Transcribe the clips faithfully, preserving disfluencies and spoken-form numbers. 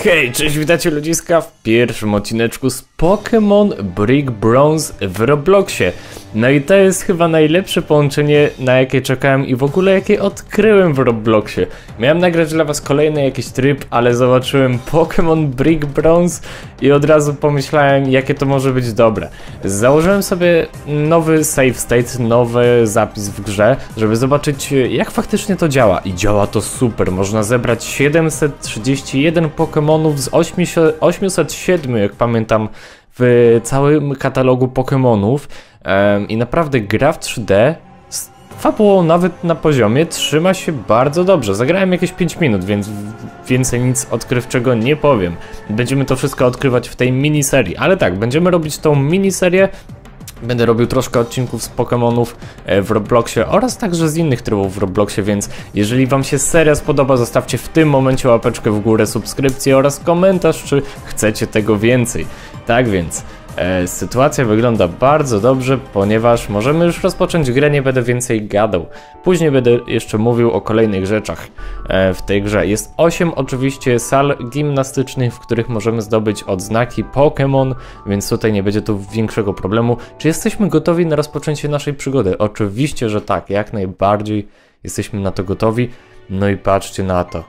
Hej, cześć, witajcie ludziska w pierwszym odcineczku z Pokémon Brick Bronze w Robloxie. No i to jest chyba najlepsze połączenie, na jakie czekałem i w ogóle jakie odkryłem w Robloxie. Miałem nagrać dla was kolejny jakiś tryb, ale zobaczyłem Pokémon Brick Bronze i od razu pomyślałem, jakie to może być dobre. Założyłem sobie nowy save state, nowy zapis w grze, żeby zobaczyć, jak faktycznie to działa. I działa to super, można zebrać siedemset trzydzieści jeden Pokémonów z osiemset siedem, jak pamiętam, w całym katalogu Pokémonów. Um, I naprawdę gra w trzy D z fabułą nawet na poziomie trzyma się bardzo dobrze. Zagrałem jakieś pięć minut, więc więcej nic odkrywczego nie powiem. Będziemy to wszystko odkrywać w tej miniserii, ale tak, będziemy robić tą miniserię. Będę robił troszkę odcinków z Pokémonów w Robloxie oraz także z innych trybów w Robloxie, więc jeżeli wam się seria spodoba, zostawcie w tym momencie łapeczkę w górę, subskrypcję oraz komentarz, czy chcecie tego więcej. Tak więc e, sytuacja wygląda bardzo dobrze, ponieważ możemy już rozpocząć grę, nie będę więcej gadał. Później będę jeszcze mówił o kolejnych rzeczach e, w tej grze. Jest osiem oczywiście sal gimnastycznych, w których możemy zdobyć odznaki Pokémon, więc tutaj nie będzie tu większego problemu. Czy jesteśmy gotowi na rozpoczęcie naszej przygody? Oczywiście, że tak, jak najbardziej jesteśmy na to gotowi. No i patrzcie na to.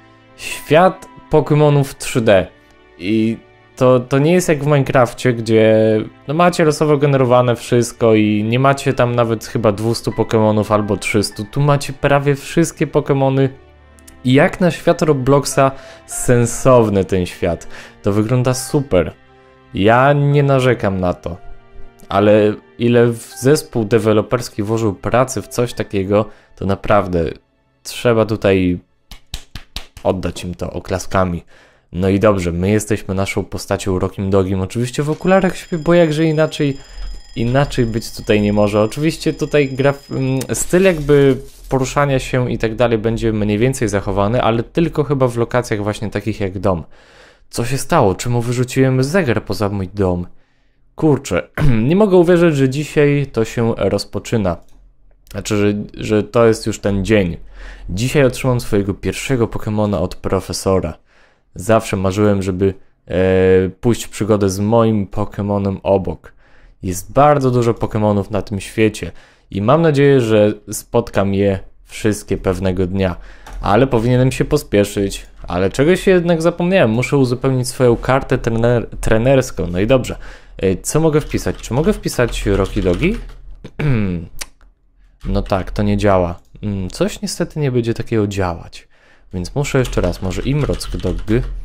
Świat Pokémonów trzy D. I To, to nie jest jak w Minecrafcie, gdzie no macie losowo generowane wszystko i nie macie tam nawet chyba dwieście Pokémonów albo trzysta. Tu macie prawie wszystkie Pokémony i jak na świat Robloxa sensowny ten świat. To wygląda super. Ja nie narzekam na to. Ale ile zespół deweloperski włożył pracy w coś takiego, to naprawdę trzeba tutaj oddać im to oklaskami. No i dobrze, my jesteśmy naszą postacią Rockim Dogiem, oczywiście w okularach śpię, bo jakże inaczej, inaczej być tutaj nie może. Oczywiście tutaj graf, styl jakby poruszania się i tak dalej będzie mniej więcej zachowany, ale tylko chyba w lokacjach właśnie takich jak dom. Co się stało? Czemu wyrzuciłem zegar poza mój dom? Kurczę, nie mogę uwierzyć, że dzisiaj to się rozpoczyna. Znaczy, że, że to jest już ten dzień. Dzisiaj otrzymam swojego pierwszego Pokemona od profesora. Zawsze marzyłem, żeby e, pójść w przygodę z moim Pokemonem obok. Jest bardzo dużo Pokemonów na tym świecie i mam nadzieję, że spotkam je wszystkie pewnego dnia. Ale powinienem się pospieszyć. Ale czegoś jednak zapomniałem. Muszę uzupełnić swoją kartę trener trenerską. No i dobrze. E, co mogę wpisać? Czy mogę wpisać Rocky Dogi? No tak, to nie działa. Coś niestety nie będzie takiego działać. Więc muszę jeszcze raz, może Imrock Dog.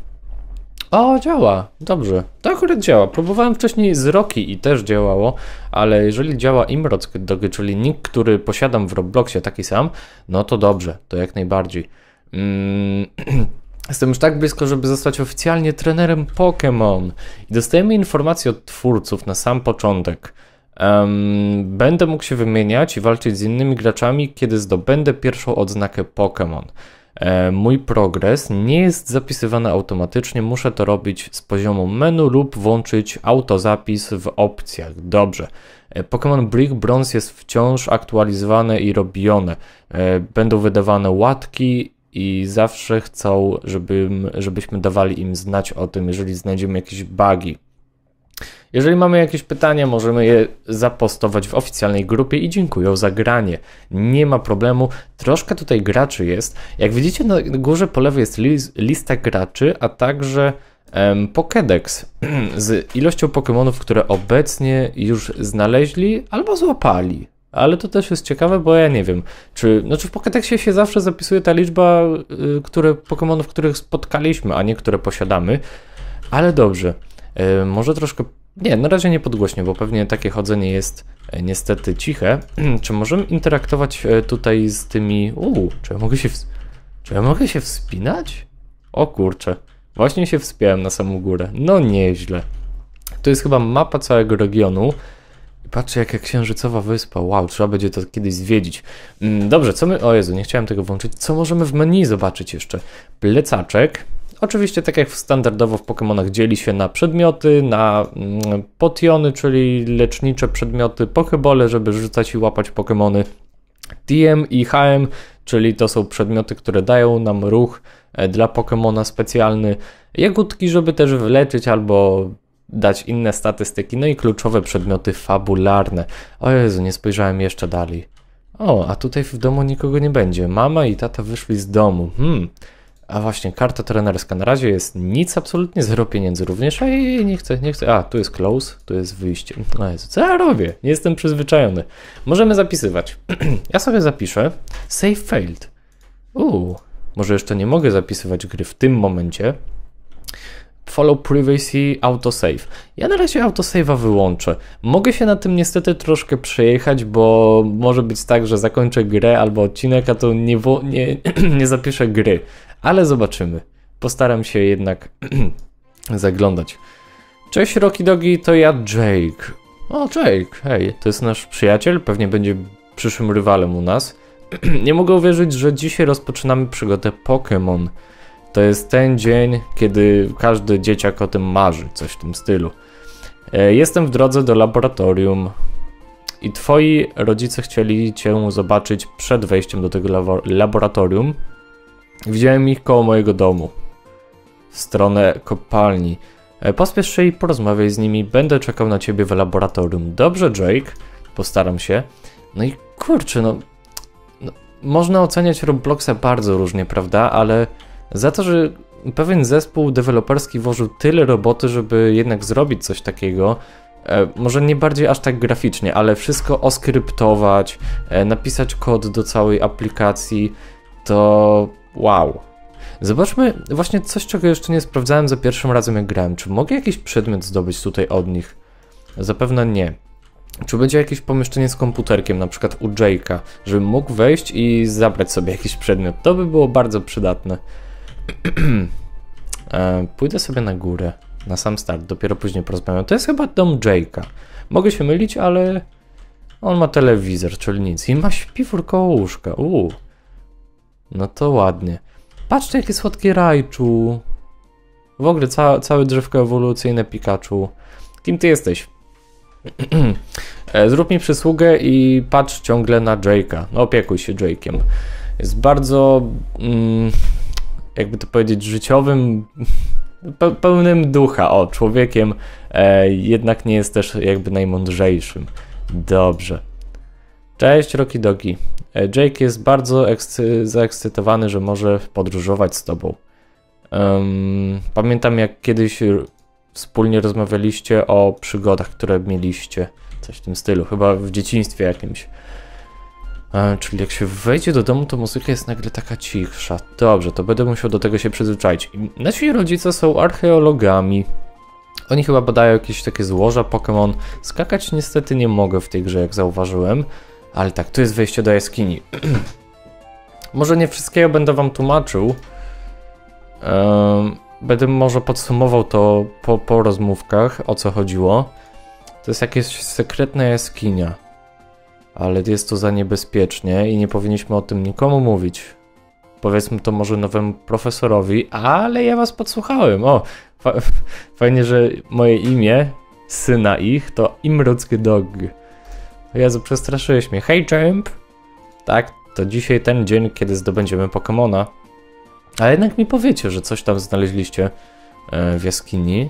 O, działa, dobrze, to akurat działa. Próbowałem wcześniej z Rocky i też działało, ale jeżeli działa Imrock Dog, czyli nick, który posiadam w Robloxie taki sam, no to dobrze, to jak najbardziej. Mm, Jestem już tak blisko, żeby zostać oficjalnie trenerem Pokémon. I dostajemy informacje od twórców na sam początek. Um, będę mógł się wymieniać i walczyć z innymi graczami, kiedy zdobędę pierwszą odznakę Pokémon. Mój progres nie jest zapisywany automatycznie, muszę to robić z poziomu menu lub włączyć autozapis w opcjach. Dobrze. Pokémon Brick Bronze jest wciąż aktualizowane i robione. Będą wydawane łatki i zawsze chcą, żebym, żebyśmy dawali im znać o tym, jeżeli znajdziemy jakieś bugi. Jeżeli mamy jakieś pytania, możemy je zapostować w oficjalnej grupie i dziękuję za granie. Nie ma problemu, troszkę tutaj graczy jest. Jak widzicie, na górze po lewej jest lista graczy, a także um, Pokédex z ilością Pokémonów, które obecnie już znaleźli albo złapali. Ale to też jest ciekawe, bo ja nie wiem, czy, znaczy w Pokédexie się zawsze zapisuje ta liczba y, które, Pokémonów, których spotkaliśmy, a nie które posiadamy. Ale dobrze, y, może troszkę... Nie, na razie nie podgłośnie, bo pewnie takie chodzenie jest e, niestety ciche. Czy możemy interaktować e, tutaj z tymi... Uuu, czy ja mogę się... W... Czy ja mogę się wspinać? O kurczę, właśnie się wspiąłem na samą górę. No nieźle. To jest chyba mapa całego regionu. I patrzcie, jaka księżycowa wyspa. Wow, trzeba będzie to kiedyś zwiedzić. Mm, dobrze, co my... O Jezu, nie chciałem tego włączyć. Co możemy w menu zobaczyć jeszcze? Plecaczek. Oczywiście tak jak standardowo w Pokémonach dzieli się na przedmioty, na mm, potiony, czyli lecznicze przedmioty, pokebole, żeby rzucać i łapać Pokémony, T M i H M, czyli to są przedmioty, które dają nam ruch e, dla Pokemona specjalny, jagódki, żeby też wyleczyć albo dać inne statystyki, no i kluczowe przedmioty fabularne. O Jezu, nie spojrzałem jeszcze dalej. O, a tutaj w domu nikogo nie będzie. Mama i tata wyszli z domu. Hmm. A właśnie, karta trenerska. Na razie jest nic, absolutnie zero pieniędzy również. Ej, nie chcę, nie chcę. A, tu jest close, tu jest wyjście. O Jezu, co ja robię? Nie jestem przyzwyczajony. Możemy zapisywać. Ja sobie zapiszę. Save failed. Uuu, może jeszcze nie mogę zapisywać gry w tym momencie. Follow privacy autosave. Ja na razie autosave'a wyłączę. Mogę się na tym niestety troszkę przejechać, bo może być tak, że zakończę grę albo odcinek, a to nie, nie, nie zapiszę gry. Ale zobaczymy. Postaram się jednak zaglądać. Cześć Rocky Dogi, to ja Jake. O Jake, hej, to jest nasz przyjaciel, pewnie będzie przyszłym rywalem u nas. Nie mogę uwierzyć, że dzisiaj rozpoczynamy przygodę Pokémon. To jest ten dzień, kiedy każdy dzieciak o tym marzy, coś w tym stylu. Jestem w drodze do laboratorium i twoi rodzice chcieli cię zobaczyć przed wejściem do tego laboratorium. Widziałem ich koło mojego domu, w stronę kopalni. Pospiesz się i porozmawiaj z nimi, będę czekał na ciebie w laboratorium. Dobrze, Jake, postaram się. No i kurczę, no, no można oceniać Robloxa bardzo różnie, prawda, ale za to, że pewien zespół deweloperski włożył tyle roboty, żeby jednak zrobić coś takiego, e, może nie bardziej aż tak graficznie, ale wszystko oskryptować, e, napisać kod do całej aplikacji, to wow. Zobaczmy właśnie coś, czego jeszcze nie sprawdzałem za pierwszym razem jak grałem. Czy mogę jakiś przedmiot zdobyć tutaj od nich? Zapewne nie. Czy będzie jakieś pomieszczenie z komputerkiem, na przykład u Jake'a, żebym mógł wejść i zabrać sobie jakiś przedmiot? To by było bardzo przydatne. e, pójdę sobie na górę, na sam start, dopiero później porozmawiam. To jest chyba dom Jake'a. Mogę się mylić, ale on ma telewizor, czyli nic. I ma śpiwór koło łóżka. Uuu. No to ładnie. Patrzcie, jakie słodkie Raichu. W ogóle ca całe drzewko ewolucyjne Pikachu. Kim ty jesteś? Zrób mi przysługę i patrz ciągle na Jake'a. No, opiekuj się Jake'iem. Jest bardzo, mm, jakby to powiedzieć, życiowym, pe pełnym ducha, o, człowiekiem, e, jednak nie jest też jakby najmądrzejszym. Dobrze. Cześć Rocky Dogi. Jake jest bardzo zaekscytowany, że może podróżować z tobą. Um, pamiętam jak kiedyś wspólnie rozmawialiście o przygodach, które mieliście. Coś w tym stylu, chyba w dzieciństwie jakimś. E, czyli jak się wejdzie do domu, to muzyka jest nagle taka cichsza. Dobrze, to będę musiał do tego się przyzwyczaić. Nasi rodzice są archeologami. Oni chyba badają jakieś takie złoża Pokémon. Skakać niestety nie mogę w tej grze, jak zauważyłem. Ale tak, tu jest wejście do jaskini. Może nie wszystkiego będę wam tłumaczył. Um, będę może podsumował to po, po rozmówkach, o co chodziło. To jest jakaś sekretna jaskinia. Ale jest to za niebezpiecznie i nie powinniśmy o tym nikomu mówić. Powiedzmy to może nowemu profesorowi, ale ja was podsłuchałem. O, fa fajnie, że moje imię, syna ich, to Imrucki Dog. Jezu, przestraszyłeś mnie. Hej, Jump! Tak, to dzisiaj ten dzień, kiedy zdobędziemy Pokemona. Ale jednak mi powiecie, że coś tam znaleźliście e, w jaskini.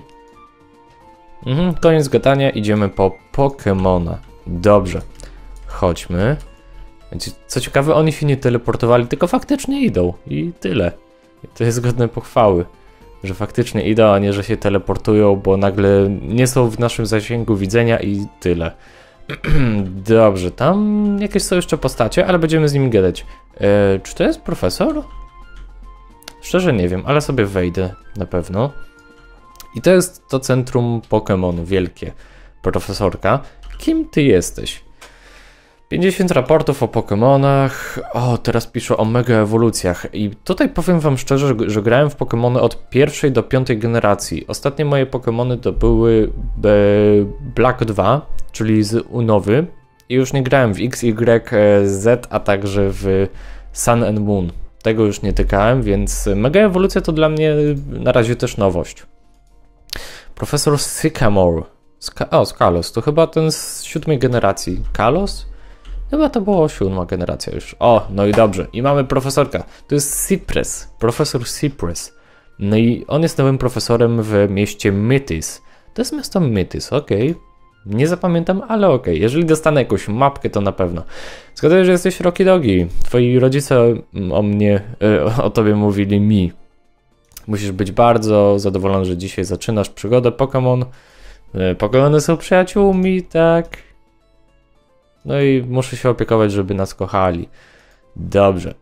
Mhm, koniec gadania, idziemy po Pokemona. Dobrze, chodźmy. Co ciekawe, oni się nie teleportowali, tylko faktycznie idą i tyle. To jest godne pochwały, że faktycznie idą, a nie, że się teleportują, bo nagle nie są w naszym zasięgu widzenia i tyle. Dobrze, tam jakieś są jeszcze postacie, ale będziemy z nimi gadać. E, czy to jest profesor? Szczerze nie wiem, ale sobie wejdę na pewno. I to jest to centrum Pokémonu, wielkie. Profesorka, kim ty jesteś? pięćdziesiąt raportów o Pokémonach. O, teraz piszę o mega ewolucjach. I tutaj powiem wam szczerze, że, że grałem w Pokémony od pierwszej do piątej generacji. Ostatnie moje Pokémony to były Black dwa, czyli z Unowy. I już nie grałem w X, Y, Z, a także w Sun and Moon. Tego już nie tykałem, więc mega ewolucja to dla mnie na razie też nowość. Profesor Sycamore. Ska o, Kalos. To chyba ten z siódmej generacji. Kalos? Chyba to była siódma generacja już. O, no i dobrze. I mamy profesorka. To jest Cypress. Profesor Cypress. No i on jest nowym profesorem w mieście Mythis. To jest miasto Mythis, okej. Okay. Nie zapamiętam, ale okej. Okay. Jeżeli dostanę jakąś mapkę, to na pewno. Zgaduję, że jesteś Rocky Dogi. Twoi rodzice o mnie, o tobie mówili mi. Musisz być bardzo zadowolony, że dzisiaj zaczynasz przygodę Pokémon. Pokémony są przyjaciółmi, tak. No i muszę się opiekować, żeby nas kochali. Dobrze.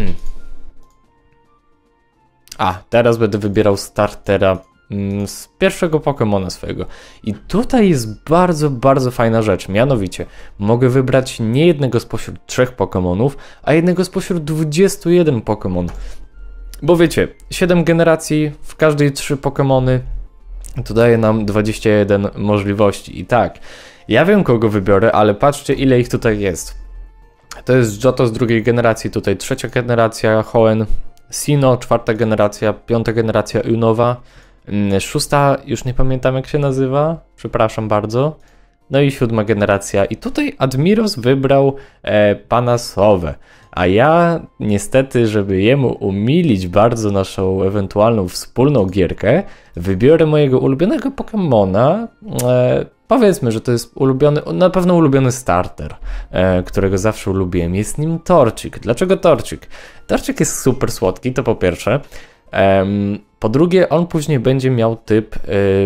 A, teraz będę wybierał startera z pierwszego Pokemona swojego. I tutaj jest bardzo, bardzo fajna rzecz. Mianowicie, mogę wybrać nie jednego spośród trzech Pokemonów, a jednego spośród dwudziestu jeden Pokemon. Bo wiecie, siedem generacji, w każdej trzy Pokemony, to daje nam dwadzieścia jeden możliwości. I tak, ja wiem kogo wybiorę, ale patrzcie ile ich tutaj jest. To jest Johto z drugiej generacji, tutaj trzecia generacja Hoenn, Sinnoh, czwarta generacja, piąta generacja Unova, szósta, już nie pamiętam jak się nazywa, przepraszam bardzo. No i siódma generacja. I tutaj Admiros wybrał e, pana Sowę. A ja niestety, żeby jemu umilić bardzo naszą ewentualną wspólną gierkę, wybiorę mojego ulubionego Pokemona. E, powiedzmy, że to jest ulubiony, na pewno ulubiony starter, e, którego zawsze lubiłem. Jest nim Torchic. Dlaczego Torchic? Torchic jest super słodki, to po pierwsze. E, po drugie, on później będzie miał typ e,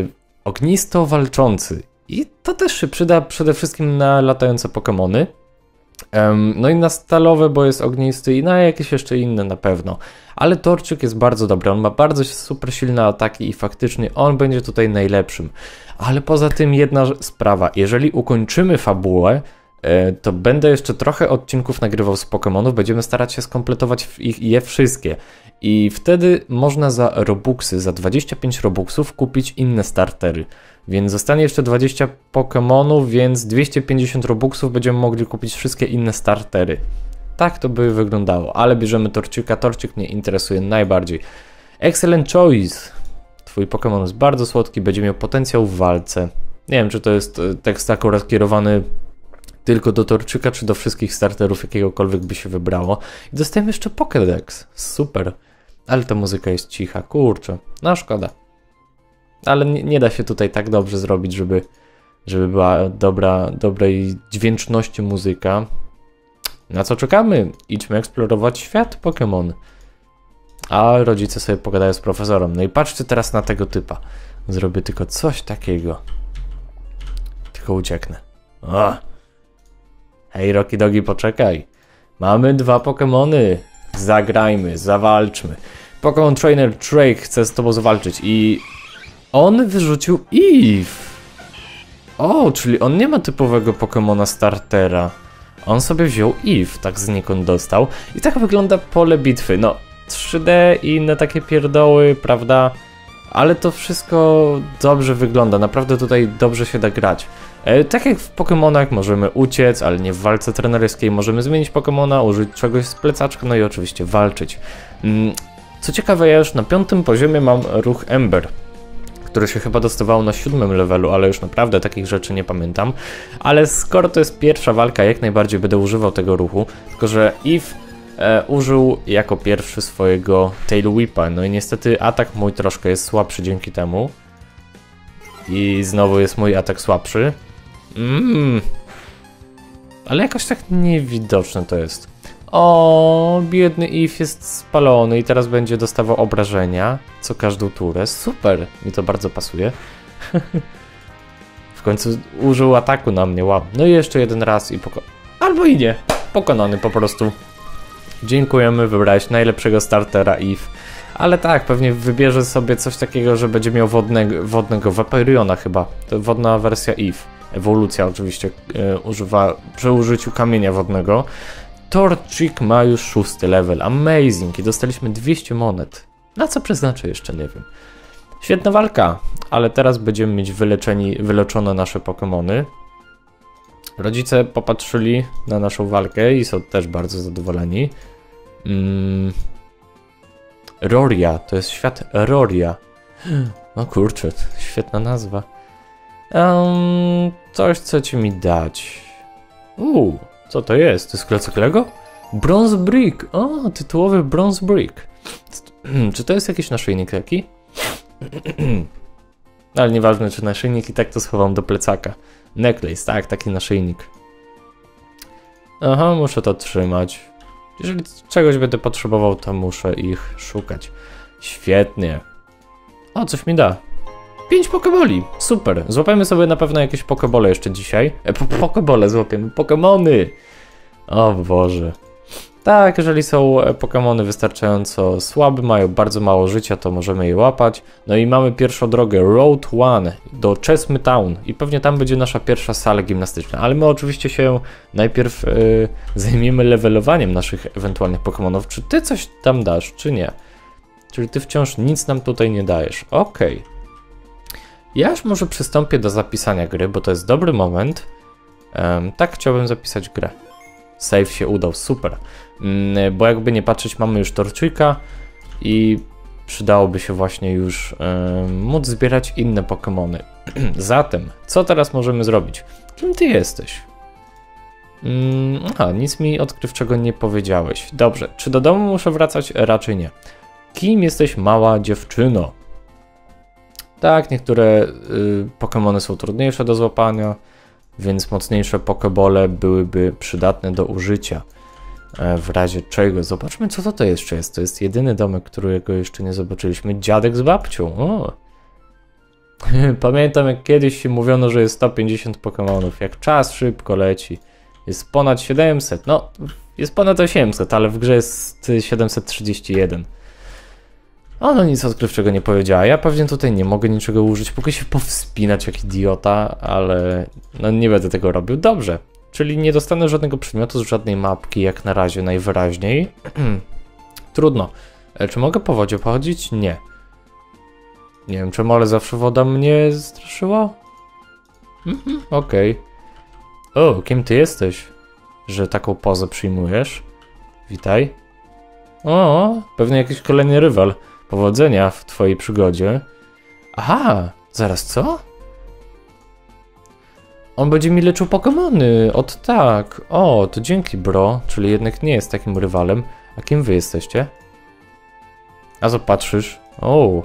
ognisto-walczący. I to też się przyda przede wszystkim na latające Pokemony. Um, no i na stalowe, bo jest ognisty i na jakieś jeszcze inne na pewno. Ale Torchic jest bardzo dobry, on ma bardzo super silne ataki i faktycznie on będzie tutaj najlepszym. Ale poza tym jedna sprawa, jeżeli ukończymy fabułę, e, to będę jeszcze trochę odcinków nagrywał z Pokemonów, będziemy starać się skompletować ich, je wszystkie. I wtedy można za Robuxy, za dwadzieścia pięć Robuxów kupić inne startery. Więc zostanie jeszcze dwadzieścia Pokemonów, więc dwieście pięćdziesiąt Robuxów będziemy mogli kupić wszystkie inne startery. Tak to by wyglądało, ale bierzemy Torchica. Torchic mnie interesuje najbardziej. Excellent choice. Twój Pokemon jest bardzo słodki, będzie miał potencjał w walce. Nie wiem, czy to jest tekst akurat kierowany tylko do Torchica, czy do wszystkich starterów jakiegokolwiek by się wybrało. I dostajemy jeszcze Pokédex. Super. Ale ta muzyka jest cicha, kurczę. No szkoda. Ale nie, nie da się tutaj tak dobrze zrobić, żeby, żeby była dobra, dobrej dźwięczności muzyka. Na co czekamy? Idźmy eksplorować świat Pokémon. A rodzice sobie pogadają z profesorem. No i patrzcie teraz na tego typa. Zrobię tylko coś takiego. Tylko ucieknę. O! Hej, Rocky Dogi, poczekaj. Mamy dwa Pokémony. Zagrajmy, zawalczmy. Pokémon Trainer Drake chce z tobą zawalczyć i... On wyrzucił Eve. O, czyli on nie ma typowego Pokemona startera. On sobie wziął Eve, tak znikąd dostał. I tak wygląda pole bitwy. No, trzy D i inne takie pierdoły, prawda? Ale to wszystko dobrze wygląda. Naprawdę tutaj dobrze się da grać. E, tak jak w Pokemonach możemy uciec, ale nie w walce trenerskiej. Możemy zmienić Pokemona, użyć czegoś z plecaczka, no i oczywiście walczyć. Mm, co ciekawe, ja już na piątym poziomie mam ruch Ember, który się chyba dostawało na siódmym levelu, ale już naprawdę takich rzeczy nie pamiętam. Ale skoro to jest pierwsza walka, jak najbardziej będę używał tego ruchu, tylko że Eve e, użył jako pierwszy swojego Tail Whipa, no i niestety atak mój troszkę jest słabszy dzięki temu. I znowu jest mój atak słabszy. Mm. Ale jakoś tak niewidoczne to jest. O, biedny Eve jest spalony i teraz będzie dostawał obrażenia co każdą turę. Super, mi to bardzo pasuje. W końcu użył ataku na mnie, wow. No i jeszcze jeden raz i poko... Albo i nie, pokonany po prostu. Dziękujemy, wybrałeś najlepszego startera Eve. Ale tak, pewnie wybierze sobie coś takiego, że będzie miał wodnego, wodnego Vaporeona chyba. To wodna wersja Eve. Ewolucja oczywiście e, używa przy użyciu kamienia wodnego. Torchic ma już szósty level, amazing, i dostaliśmy dwieście monet. Na co przeznaczę jeszcze nie wiem. Świetna walka, ale teraz będziemy mieć wyleczeni, wyleczone nasze Pokemony. Rodzice popatrzyli na naszą walkę i są też bardzo zadowoleni. Mm. Roria, to jest świat Roria. No kurczę, świetna nazwa. Um, coś, co ci mi dać. Uuu, Co to jest? To jest klocek Lego? Bronze Brick! O, tytułowy Bronze Brick. Czy to jest jakiś naszyjnik taki? Ale nieważne czy naszyjnik, i tak to schowam do plecaka. Necklace, tak, taki naszyjnik. Aha, muszę to trzymać. Jeżeli czegoś będę potrzebował, to muszę ich szukać. Świetnie. O, coś mi da. Pięć pokeboli, super. Złapiemy sobie na pewno jakieś pokebole jeszcze dzisiaj. E, po pokebole złapiemy, pokemony. O Boże. Tak, jeżeli są pokemony wystarczająco słabe, mają bardzo mało życia, to możemy je łapać. No i mamy pierwszą drogę, Road One, do Chesmy Town. I pewnie tam będzie nasza pierwsza sala gimnastyczna. Ale my oczywiście się najpierw yy, zajmiemy levelowaniem naszych ewentualnych pokemonów. Czy ty coś tam dasz, czy nie? Czyli ty wciąż nic nam tutaj nie dajesz. Okej. Okay. Ja już może przystąpię do zapisania gry, bo to jest dobry moment. Um, tak, chciałbym zapisać grę. Save się udał, super. Mm, bo jakby nie patrzeć, mamy już Torchwicka i przydałoby się właśnie już um, móc zbierać inne Pokemony. Zatem, co teraz możemy zrobić? Kim ty jesteś? Mm, aha, nic mi odkrywczego nie powiedziałeś. Dobrze, czy do domu muszę wracać? Raczej nie. Kim jesteś, mała dziewczyno? Tak, niektóre y, Pokemony są trudniejsze do złapania, więc mocniejsze pokebole byłyby przydatne do użycia. E, w razie czego. Zobaczmy, co to, to jeszcze jest. To jest jedyny domek, którego jeszcze nie zobaczyliśmy. Dziadek z babcią. O. Pamiętam, jak kiedyś się mówiono, że jest sto pięćdziesiąt Pokemonów. Jak czas szybko leci. Jest ponad siedemset. No, jest ponad osiemset, ale w grze jest siedemset trzydzieści jeden. Ona nic odkrywczego nie powiedziała. Ja pewnie tutaj nie mogę niczego użyć. Mogę się powspinać jak idiota, ale no nie będę tego robił. Dobrze. Czyli nie dostanę żadnego przedmiotu z żadnej mapki, jak na razie najwyraźniej. Trudno. E, czy mogę po wodzie pochodzić? Nie. Nie wiem, czemu, ale zawsze woda mnie straszyła? Mhm, okej. Okay. O, kim ty jesteś? Że taką pozę przyjmujesz? Witaj. O, pewnie jakiś kolejny rywal. Powodzenia w twojej przygodzie. Aha, zaraz co? On będzie mi leczył Pokemony. Ot tak. O, to dzięki, bro. Czyli jednak nie jest takim rywalem. A kim wy jesteście? A co patrzysz? O.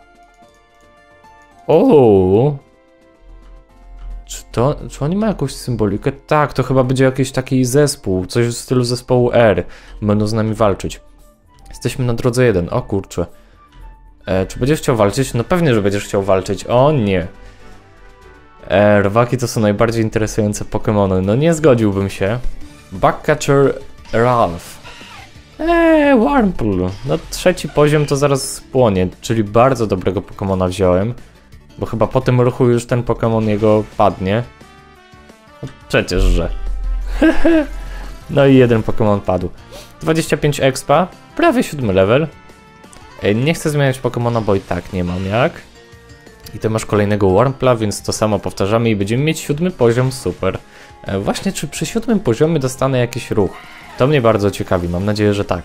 O. Czy to, czy oni mają jakąś symbolikę? Tak, to chyba będzie jakiś taki zespół. Coś w stylu zespołu R. Będą z nami walczyć. Jesteśmy na drodze jeden. O kurczę. E, czy będziesz chciał walczyć? No pewnie, że będziesz chciał walczyć. O nie. E, rwaki to są najbardziej interesujące Pokemony. No nie zgodziłbym się. Bugcatcher Ralph. Eee, Wurmple. No trzeci poziom to zaraz spłonie. Czyli bardzo dobrego Pokemona wziąłem. Bo chyba po tym ruchu już ten Pokemon jego padnie. No przecież, że. No i jeden Pokemon padł. dwadzieścia pięć expa. Prawie siódmy level. Nie chcę zmieniać Pokemona, bo i tak nie mam jak. I ty masz kolejnego Wurmpla, więc to samo powtarzamy i będziemy mieć siódmy poziom, super. E, właśnie, czy przy siódmym poziomie dostanę jakiś ruch? To mnie bardzo ciekawi, mam nadzieję, że tak.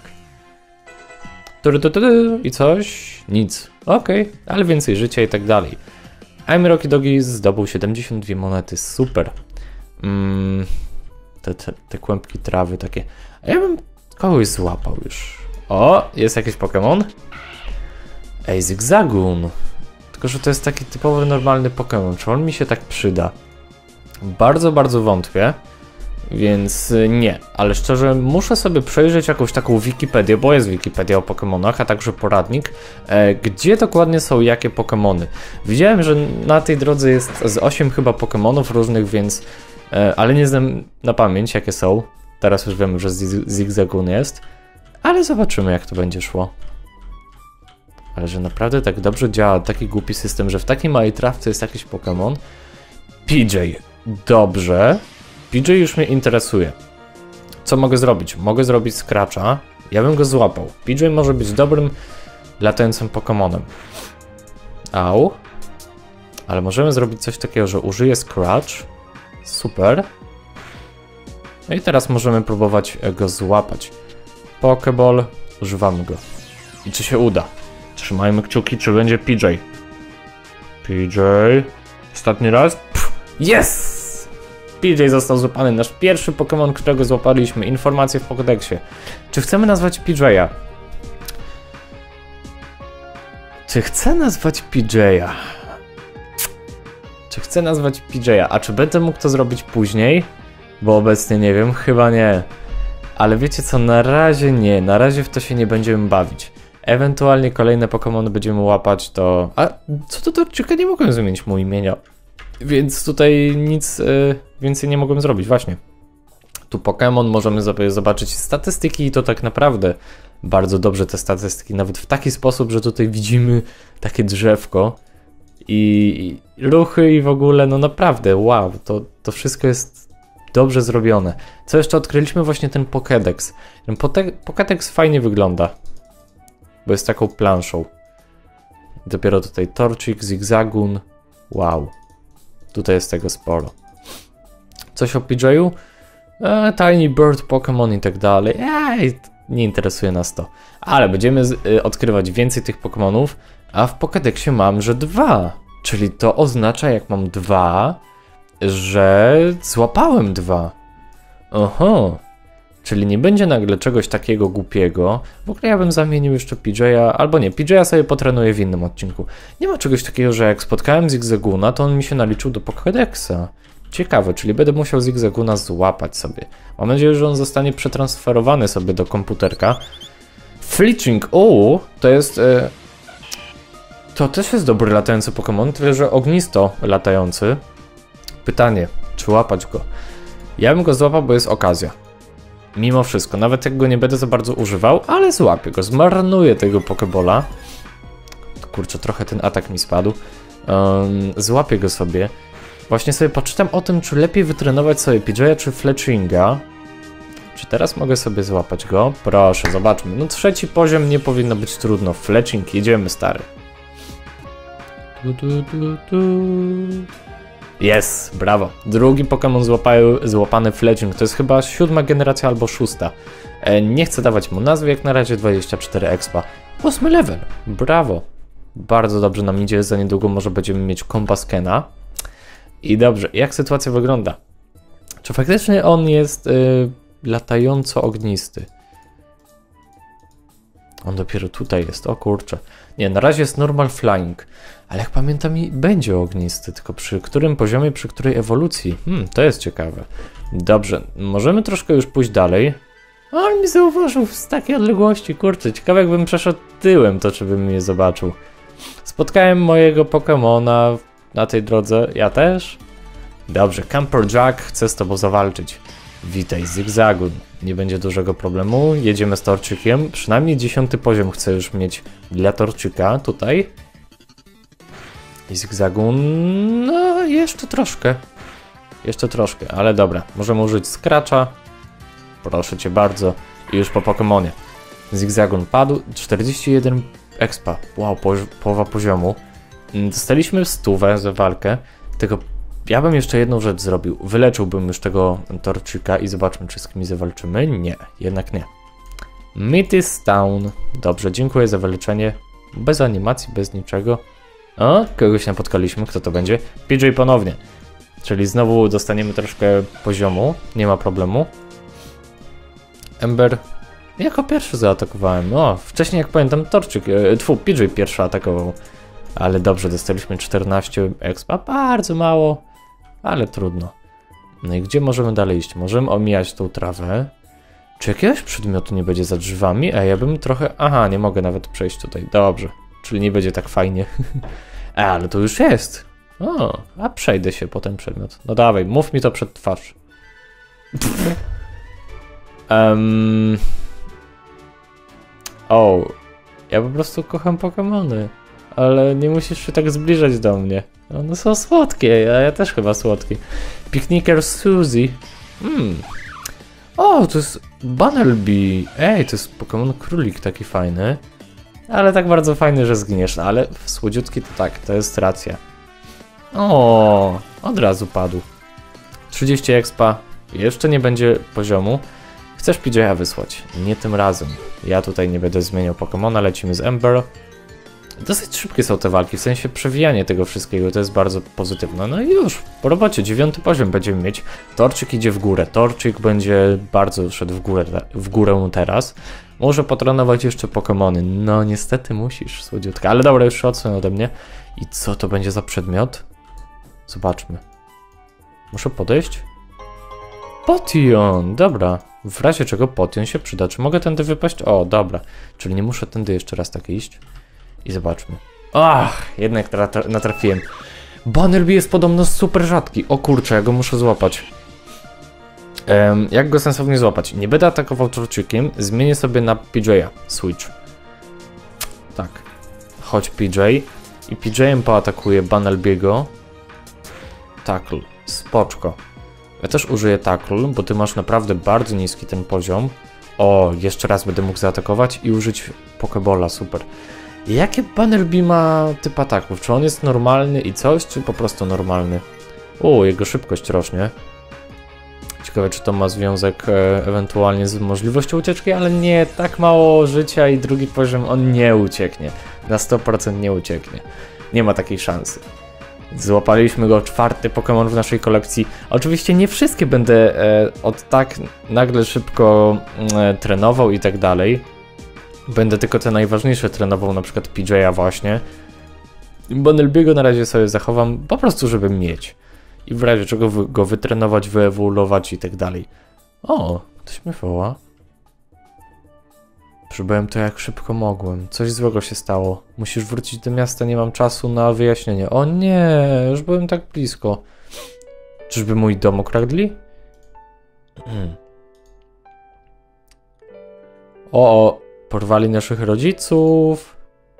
I coś? Nic. Okej, okay, ale więcej życia i tak dalej. I'm Rocky Dogi zdobył siedemdziesiąt dwie monety, super. Mm, te, te, te kłębki trawy takie. A ja bym kogoś złapał już. O, jest jakiś Pokemon? Ej, Zigzagoon. Tylko, że to jest taki typowy, normalny Pokemon. Czy on mi się tak przyda? Bardzo, bardzo wątpię. Więc nie. Ale szczerze, muszę sobie przejrzeć jakąś taką Wikipedię, bo jest Wikipedia o Pokemonach, a także poradnik, e, gdzie dokładnie są jakie Pokemony. Widziałem, że na tej drodze jest z osiem chyba Pokemonów różnych, więc... E, ale nie znam na pamięć, jakie są. Teraz już wiemy, że Zigzagoon jest. Ale zobaczymy, jak to będzie szło. Ale że naprawdę tak dobrze działa taki głupi system, że w takiej małej trawce jest jakiś Pokemon. P J. Dobrze. P J już mnie interesuje. Co mogę zrobić? Mogę zrobić Scratcha. Ja bym go złapał. P J może być dobrym latającym Pokemonem. Au. Ale możemy zrobić coś takiego, że użyję Scratch. Super. No i teraz możemy próbować go złapać. Pokeball. Używamy go. I czy się uda? Trzymajmy kciuki, czy będzie P J. P J. Ostatni raz. Pff, yes! P J został złapany, nasz pierwszy Pokémon, którego złapaliśmy. Informacje w Pokédexie. Czy chcemy nazwać P J a? Czy chcę nazwać P J a? Czy chcę nazwać P J a? A czy będę mógł to zrobić później? Bo obecnie nie wiem, chyba nie. Ale wiecie co, na razie nie, na razie w to się nie będziemy bawić. Ewentualnie kolejne Pokémony będziemy łapać, to... A co to Torczyka? Nie mogłem zmienić mu imienia. Więc tutaj nic y, więcej nie mogłem zrobić, właśnie. Tu Pokémon, możemy sobie zobaczyć statystyki i to tak naprawdę bardzo dobrze te statystyki, nawet w taki sposób, że tutaj widzimy takie drzewko i, i ruchy i w ogóle, no naprawdę, wow, to, to wszystko jest dobrze zrobione. Co jeszcze odkryliśmy? Właśnie ten Pokédex. Ten Pokédex fajnie wygląda, bo jest taką planszą. Dopiero tutaj Torchic, Zigzagoon, wow, tutaj jest tego sporo. Coś o P J u? E, Tiny Bird, Pokémon i tak dalej. Ej, nie interesuje nas to. Ale będziemy z, y, odkrywać więcej tych Pokémonów, a w Pokédexie mam, że dwa. Czyli to oznacza, jak mam dwa, że złapałem dwa. Oho. Czyli nie będzie nagle czegoś takiego głupiego. W ogóle ja bym zamienił jeszcze P J a, albo nie, P J a sobie potrenuję w innym odcinku. Nie ma czegoś takiego, że jak spotkałem Zigzagoona, to on mi się naliczył do Pokédexa. Ciekawe, czyli będę musiał Zigzagoona złapać sobie. Mam nadzieję, że on zostanie przetransferowany sobie do komputerka. Fletching, o, to jest... E, to też jest dobry latający Pokémon, tyle że ognisto latający. Pytanie, czy łapać go? Ja bym go złapał, bo jest okazja. Mimo wszystko, nawet jak go nie będę za bardzo używał, ale złapię go, zmarnuję tego Pokébola. Kurczę, trochę ten atak mi spadł. Um, złapię go sobie. Właśnie sobie poczytam o tym, czy lepiej wytrenować sobie P J a czy Fletchinga. Czy teraz mogę sobie złapać go? Proszę, zobaczmy. No trzeci poziom nie powinno być trudno. Fletching, jedziemy stary. Du, du, du, du. Jest, brawo. Drugi Pokémon złapany Fletching. To jest chyba siódma generacja albo szósta. E, nie chcę dawać mu nazwy, jak na razie dwadzieścia cztery expa. Ósmy level. Brawo. Bardzo dobrze nam idzie. Za niedługo może będziemy mieć Compaskena. I dobrze, jak sytuacja wygląda? Czy faktycznie on jest y, latająco ognisty? On dopiero tutaj jest, o kurczę. Nie, na razie jest normal flying, ale jak pamiętam będzie ognisty, tylko przy którym poziomie, przy której ewolucji? Hmm, to jest ciekawe. Dobrze, możemy troszkę już pójść dalej. O, on mi zauważył z takiej odległości, kurczę, ciekawe jakbym przeszedł tyłem, to czy bym mnie zobaczył. Spotkałem mojego Pokemona na tej drodze, ja też? Dobrze, Camper Jack chce z tobą zawalczyć. Witaj, Zigzagoon. Nie będzie dużego problemu, jedziemy z Torchikiem. Przynajmniej dziesiąty poziom chcę już mieć dla Torchika tutaj. I Zigzagoon, no jeszcze troszkę. Jeszcze troszkę, ale dobra. Możemy użyć Scratcha. Proszę cię bardzo. I już po Pokemonie. Zigzagoon padł, czterdzieści jeden expa. Wow, po, połowa poziomu. Dostaliśmy stówę za walkę, tylko ja bym jeszcze jedną rzecz zrobił. Wyleczyłbym już tego Torchika i zobaczmy, czy z kimś zawalczymy. Nie, jednak nie. Mythys Town. Dobrze, dziękuję za wyleczenie. Bez animacji, bez niczego. O, kogoś napotkaliśmy, kto to będzie? P J ponownie. Czyli znowu dostaniemy troszkę poziomu, nie ma problemu. Ember. Jako pierwszy zaatakowałem. O, wcześniej jak pamiętam Torchik, e, tfu, P J pierwszy atakował. Ale dobrze, dostaliśmy czternaście expa, bardzo mało, ale trudno. No i gdzie możemy dalej iść? Możemy omijać tą trawę. Czy jakiegoś przedmiotu nie będzie za drzewami? A ja bym trochę... Aha, nie mogę nawet przejść tutaj. Dobrze, czyli nie będzie tak fajnie. A, ale to już jest. O, a przejdę się po ten przedmiot. No dawaj, mów mi to przed twarz. um... O, ja po prostu kocham Pokemony. Ale nie musisz się tak zbliżać do mnie. One są słodkie, a ja też chyba słodki. Picnicker Suzy. Hmm. O, to jest Bunnelby. Ej, to jest Pokémon królik taki fajny. Ale tak bardzo fajny, że zginiesz. No, ale słodziutki to tak, to jest racja. O, od razu padł. trzydzieści expa. Jeszcze nie będzie poziomu. Chcesz P J a wysłać? Nie tym razem. Ja tutaj nie będę zmieniał Pokémona, lecimy z Ember. Dosyć szybkie są te walki, w sensie przewijanie tego wszystkiego, to jest bardzo pozytywne. No i już, po robocie, dziewiąty poziom będziemy mieć. Torczyk idzie w górę, Torczyk będzie bardzo szedł w górę, w górę teraz. Może potrenować jeszcze Pokemony. No niestety musisz, słodziutka. Ale dobra, już odsuń ode mnie. I co to będzie za przedmiot? Zobaczmy. Muszę podejść? Potion, dobra. W razie czego Potion się przyda. Czy mogę tędy wypaść? O, dobra. Czyli nie muszę tędy jeszcze raz tak iść. I zobaczmy. Ach, jednak natrafiłem. Bunnelby jest podobno super rzadki. O kurczę, ja go muszę złapać. Um, jak go sensownie złapać? Nie będę atakował Torczykiem. Zmienię sobie na P J a. Switch. Tak. Chodź P J. I P J-em poatakuję Bunnelby'ego. Tackle. Spoczko. Ja też użyję tackle, bo ty masz naprawdę bardzo niski ten poziom. O, jeszcze raz będę mógł zaatakować i użyć Pokebola, super. Jakie Bunnelby ma typ ataków? Czy on jest normalny i coś, czy po prostu normalny? O, jego szybkość rośnie. Ciekawe, czy to ma związek e, ewentualnie z możliwością ucieczki, ale nie, tak mało życia i drugi poziom on nie ucieknie. Na sto procent nie ucieknie. Nie ma takiej szansy. Złapaliśmy go, czwarty Pokémon w naszej kolekcji. Oczywiście nie wszystkie będę e, od tak nagle szybko e, trenował i tak dalej. Będę tylko te najważniejsze trenował, na przykład P J a właśnie. Bunnelby'ego na razie sobie zachowam, po prostu żeby mieć. I w razie czego wy, go wytrenować, wyewoluować i tak dalej. O, ktoś mnie woła. Przybyłem to jak szybko mogłem. Coś złego się stało. Musisz wrócić do miasta, nie mam czasu na wyjaśnienie. O nie, już byłem tak blisko. Czyżby mój dom okradli? Hmm. O, o, porwali naszych rodziców.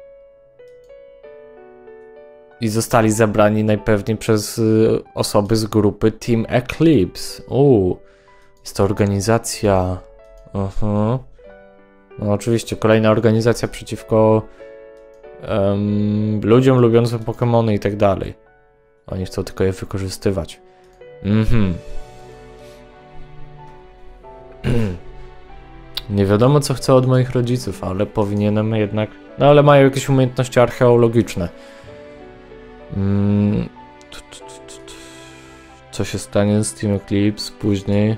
I zostali zabrani najpewniej przez y, osoby z grupy Team Eclipse. Uuu, jest to organizacja. Uh-huh. No oczywiście, kolejna organizacja przeciwko um, ludziom lubiącym Pokemony i tak dalej. Oni chcą tylko je wykorzystywać. Mhm. Nie wiadomo, co chcę od moich rodziców, ale powinienem jednak... No ale mają jakieś umiejętności archeologiczne. Mm. Co się stanie z Team Eclipse później?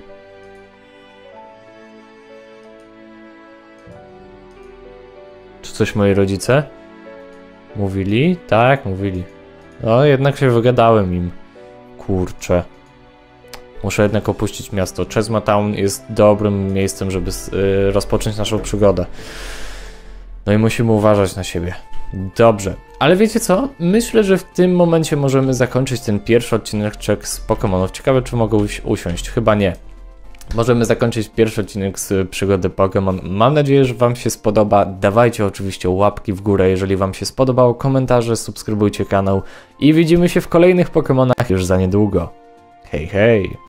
Czy coś moi rodzice mówili? Tak, mówili. No, jednak się wygadałem im. Kurczę. Muszę jednak opuścić miasto. Chesma Town jest dobrym miejscem, żeby yy, rozpocząć naszą przygodę. No i musimy uważać na siebie. Dobrze. Ale wiecie co? Myślę, że w tym momencie możemy zakończyć ten pierwszy odcinek z Pokemonów. Ciekawe, czy mogę usi usiąść. Chyba nie. Możemy zakończyć pierwszy odcinek z przygody Pokémon. Mam nadzieję, że wam się spodoba. Dawajcie oczywiście łapki w górę, jeżeli wam się spodobało, komentarze, subskrybujcie kanał i widzimy się w kolejnych Pokémonach już za niedługo. Hej, hej!